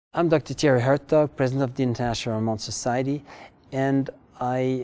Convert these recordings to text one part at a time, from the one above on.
I'm Dr. Thierry Hertoghe, President of the International Hormone Society, and I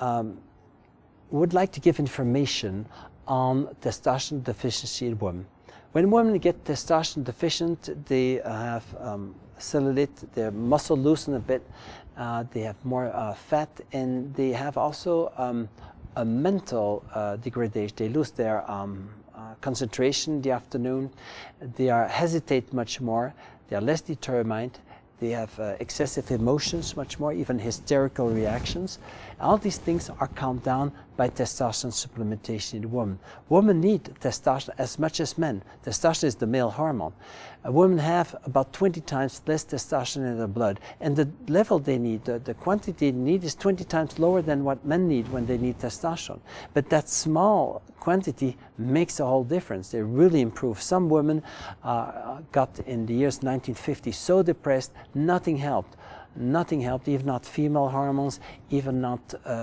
would like to give information on testosterone deficiency in women. When women get testosterone deficient, they have cellulite, their muscle loosen a bit, they have more fat, and they have also a mental degradation. They lose their concentration in the afternoon, they hesitate much more, they are less determined, they have excessive emotions much more, even hysterical reactions. All these things are calmed down by testosterone supplementation in women. Women need testosterone as much as men. Testosterone is the male hormone. Women have about 20 times less testosterone in their blood, and the level they need, the quantity they need is 20 times lower than what men need when they need testosterone. But that small quantity makes a whole difference. They really improve. Some women got in the years 1950 so depressed, nothing helped. Nothing helped, even not female hormones, even not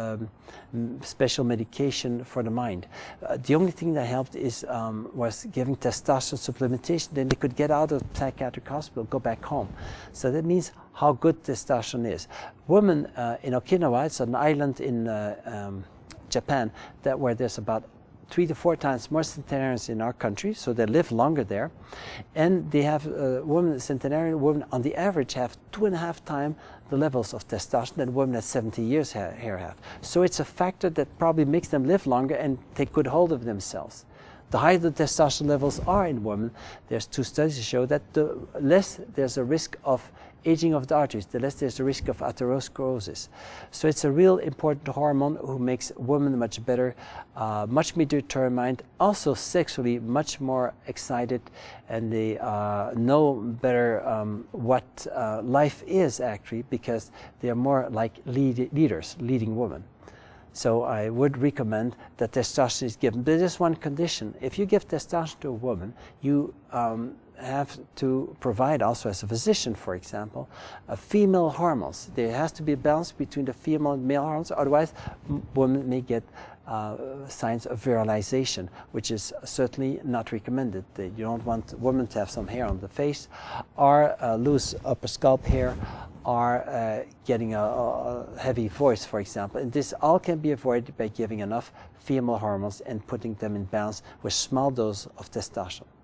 special medication for the mind. The only thing that helped was giving testosterone supplementation. Then they could get out of the psychiatric hospital, go back home. So that means how good testosterone is. Women in Okinawa, it's an island in Japan, where there's about 3 to 4 times more centenarians in our country, so they live longer there. And they have centenarian women on the average have 2.5 times the levels of testosterone that women at 70 years here have. So it's a factor that probably makes them live longer and take good hold of themselves. The higher the testosterone levels are in women, there's 2 studies that show that the less there's a risk of aging of the arteries, the less there's a risk of atherosclerosis. So it's a real important hormone who makes women much better, much more determined, also sexually much more excited, and they know better what life is actually, because they are more like leaders, leading women. So I would recommend that testosterone is given. But there's one condition. If you give testosterone to a woman, you have to provide also, as a physician, for example, female hormones. There has to be a balance between the female and male hormones, otherwise women may get signs of virilization, which is certainly not recommended. You don't want women to have some hair on the face, or loose upper scalp hair, or getting a heavy voice, for example. And this all can be avoided by giving enough female hormones and putting them in balance with small dose of testosterone.